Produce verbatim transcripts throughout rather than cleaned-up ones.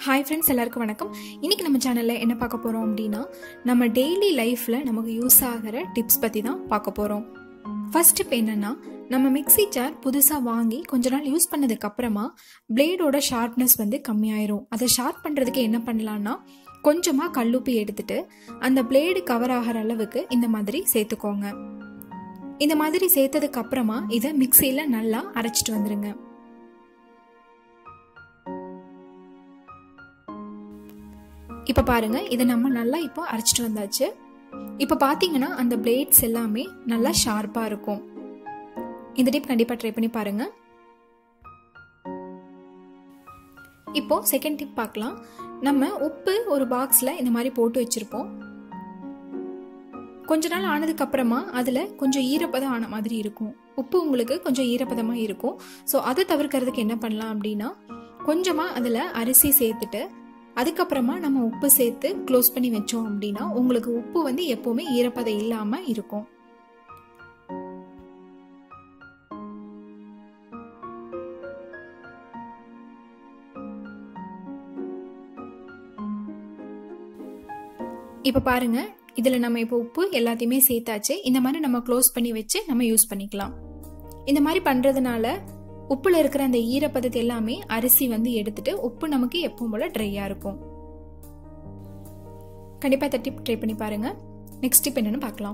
Hi friends, எல்லாருக்கும் வணக்கம். இன்றைக்கி நம்ம சேனலில் என்ன பார்க்க போகிறோம் அப்படின்னா, நம்ம டெய்லி லைஃப்பில் நமக்கு யூஸ் ஆகிற டிப்ஸ் பற்றி தான் பார்க்க போகிறோம். ஃபர்ஸ்ட் டிப் என்னென்னா, நம்ம மிக்ஸி ஜார் புதுசாக வாங்கி கொஞ்ச நாள் யூஸ் பண்ணதுக்கப்புறமா பிளேடோட ஷார்ப்னஸ் வந்து கம்மியாயிரும். அதை ஷார்ப் பண்ணுறதுக்கு என்ன பண்ணலான்னா, கொஞ்சமாக கல்லுப்பி எடுத்துட்டு அந்த பிளேடு கவர் ஆகிற அளவுக்கு இந்த மாதிரி சேர்த்துக்கோங்க. இந்த மாதிரி சேர்த்ததுக்கு அப்புறமா இதை மிக்சியில் நல்லா அரைச்சிட்டு வந்துடுங்க. இப்போ பாருங்க, இதை நம்ம நல்லா இப்போ அரைச்சிட்டு வந்தாச்சு. இப்போ பார்த்தீங்கன்னா அந்த பிளேட்ஸ் எல்லாமே நல்லா ஷார்ப்பாக இருக்கும். இந்த டிப் கண்டிப்பாக ட்ரை பண்ணி பாருங்க. இப்போ செகண்ட் டிப் பார்க்கலாம். நம்ம உப்பு ஒரு பாக்ஸில் இந்த மாதிரி போட்டு வச்சிருப்போம். கொஞ்ச நாள் ஆனதுக்கு அப்புறமா அதில் கொஞ்சம் ஈரப்பதம் ஆன மாதிரி இருக்கும். உப்பு உங்களுக்கு கொஞ்சம் ஈரப்பதமாக இருக்கும். ஸோ அதை தவிர்க்கிறதுக்கு என்ன பண்ணலாம் அப்படின்னா, கொஞ்சமாக அதில் அரிசி சேர்த்துட்டு அதுக்கப்புறமா நம்ம உப்பு சேர்த்து க்ளோஸ் பண்ணி வச்சோம் அப்படின்னா உங்களுக்கு உப்பு வந்து எப்பவுமே ஈரப்பதம் இல்லாம இருக்கும். இப்ப பாருங்க, இதுல நம்ம இப்போ உப்பு எல்லாத்தையுமே சேர்த்தாச்சு. இந்த மாதிரி நம்ம க்ளோஸ் பண்ணி வச்சு நம்ம யூஸ் பண்ணிக்கலாம். இந்த மாதிரி பண்றதுனால உப்புல இருக்கிற அந்த ஈரப்பதத்தை எல்லாமே அரிசி வந்து எடுத்துட்டு உப்பு நமக்கு எப்பவும் போல ட்ரையா இருக்கும். கண்டிப்பா இந்த டிப் ட்ரை பண்ணி பாருங்க. நெக்ஸ்ட் டிப் என்னன்னு பார்க்கலாம்.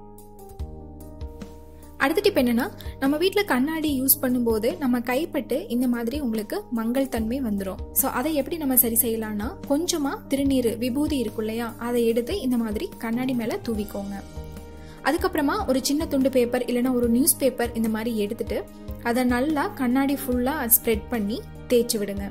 அடுத்த டிப் என்னன்னா, நம்ம வீட்டில் கண்ணாடி யூஸ் பண்ணும்போது நம்ம கைப்பட்டு இந்த மாதிரி உங்களுக்கு மங்கள் தன்மை வந்துடும். ஸோ அதை எப்படி நம்ம சரி செய்யலாம்னா, கொஞ்சமா திருநீர் விபூதி இருக்கும் இல்லையா, அதை எடுத்து இந்த மாதிரி கண்ணாடி மேல தூவிக்கோங்க. அதுக்கப்புறமா ஒரு சின்ன துண்டு பேப்பர் இல்லைன்னா ஒரு நியூஸ் பேப்பர் இந்த மாதிரி எடுத்துட்டு அதை நல்லா கண்ணாடி ஃபுல்லா ஸ்ப்ரெட் பண்ணி தேய்ச்சி விடுங்க.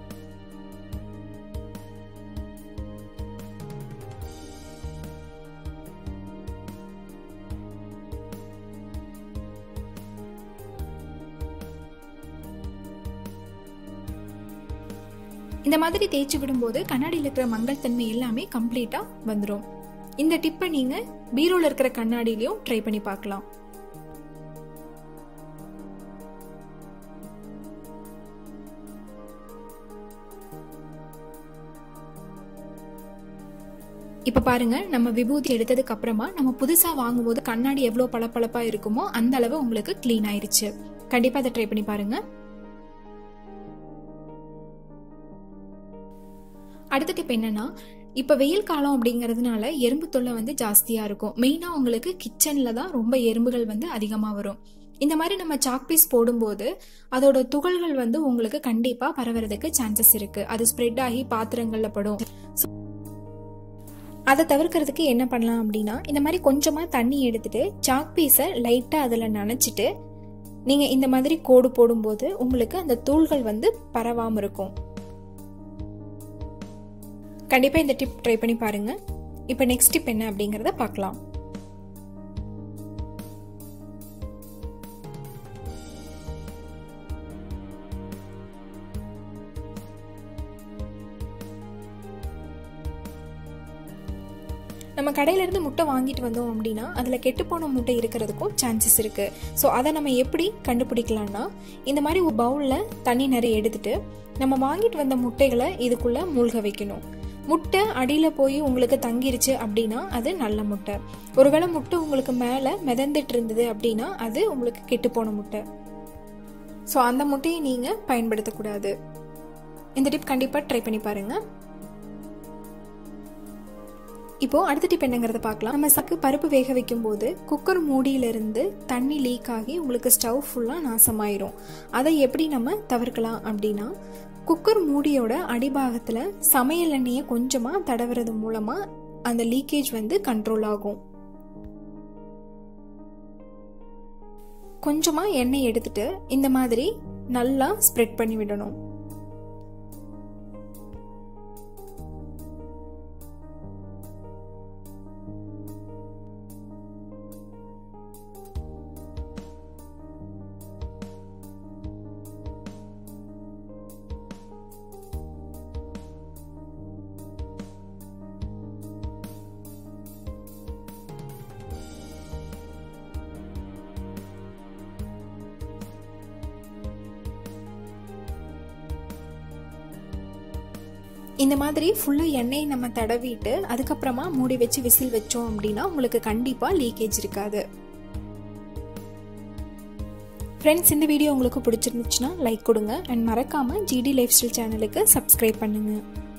இந்த மாதிரி தேய்ச்சி விடும்போது கண்ணாடியில் இருக்கிற மங்கள் தன்மை எல்லாமே கம்ப்ளீட்டா வந்துடும். இந்த டிப்பை நீங்க பீரோல இருக்கிற கண்ணாடியிலையும் ட்ரை பண்ணி பார்க்கலாம். இப்ப பாருங்க, நம்ம விபூதி எடுத்ததுக்கு அப்புறமா நம்ம புதுசா வாங்கும்போது கண்ணாடி எவ்வளவு பளபளப்பா இருக்குமோ அந்த அளவு உங்களுக்கு கிளீன் ஆயிருச்சு. கண்டிப்பா அதை ட்ரை பண்ணி பாருங்க. அடுத்த டிப் என்னன்னா, இப்ப வெயில் காலம் அப்படிங்கறதுனால எறும்பு தொல்லை வந்து ஜாஸ்தியா இருக்கும். மெயினா உங்களுக்கு கிச்சன்ல தான் ரொம்ப எறும்புகள் வந்து அதிகமா வரும். இந்த மாதிரி நம்ம சாக் பீஸ் போடும்போது அதோட துகள்கள் வந்து உங்களுக்கு கண்டிப்பா பரவறதுக்கு சான்சஸ் இருக்கு. அது ஸ்ப்ரெட் ஆகி பாத்திரங்கள்ல படும். அதை தவிர்க்கிறதுக்கு என்ன பண்ணலாம் அப்படின்னா, இந்த மாதிரி கொஞ்சமா தண்ணி எடுத்துட்டு சாக் பீஸை லைட்டா அதுல நனைச்சிட்டு நீங்க இந்த மாதிரி கோடு போடும்போது உங்களுக்கு அந்த தூள்கள் வந்து பரவாம இருக்கும். கண்டிப்பா இந்த டிப் ட்ரை பண்ணி பாருங்க. இப்ப நெக்ஸ்ட் டிப் என்ன அப்படிங்கறத பார்க்கலாம். நம்ம கடையில இருந்து முட்டை வாங்கிட்டு வந்தோம் அப்படின்னா அதுல கெட்டுப்போன முட்டை இருக்கிறதுக்கும் சான்சஸ் இருக்கு. ஸோ அதை நம்ம எப்படி கண்டுபிடிக்கலாம்னா, இந்த மாதிரி ஒரு பவுல்ல தண்ணி நிறைய எடுத்துட்டு நம்ம வாங்கிட்டு வந்த முட்டைகளை இதுக்குள்ள மூழ்க வைக்கணும். முட்டை அடியில போய் உங்களுக்கு தங்கிருச்சு அப்படின்னா அது நல்ல முட்டை. ஒருவேளை முட்டை உங்களுக்கு மேல மிதந்துட்டு இருந்தது அப்படின்னா அது உங்களுக்கு கெட்டு போன முட்டை. ஸோ அந்த முட்டையை நீங்க பயன்படுத்தக்கூடாது. இந்த டிப் கண்டிப்பா ட்ரை பண்ணி பாருங்க. இப்போ அடுத்த டிப் என்னங்கிறத பார்க்கலாம். நம்ம சக்கு பருப்பு வேக வைக்கும் போது குக்கர் மூடியிலிருந்து தண்ணி லீக் ஆகி உங்களுக்கு ஸ்டவ் ஃபுல்லா நாசமாயிரும். அதை எப்படி நம்ம தவிர்க்கலாம் அப்படின்னா, குக்கர் மூடியோட அடிபாகத்துல சமையல் எண்ணெயை கொஞ்சமா தடவுறது மூலமா அந்த லீக்கேஜ் வந்து கண்ட்ரோல் ஆகும். கொஞ்சமா எண்ணெய் எடுத்துட்டு இந்த மாதிரி நல்லா ஸ்ப்ரெட் பண்ணி விடணும். இந்த மாதிரி ஃபுல்லாக எண்ணெயை நம்ம தடவிட்டு அதுக்கப்புறமா மூடி வச்சு விசில் வச்சோம் அப்படின்னா உங்களுக்கு கண்டிப்பாக லீக்கேஜ் இருக்காது. ஃப்ரெண்ட்ஸ், இந்த வீடியோ உங்களுக்கு பிடிச்சிருந்துச்சுன்னா லைக் கொடுங்க அண்ட் மறக்காமல் ஜிடி லைஃப் ஸ்டைல் சேனலுக்கு சப்ஸ்கிரைப் பண்ணுங்கள்.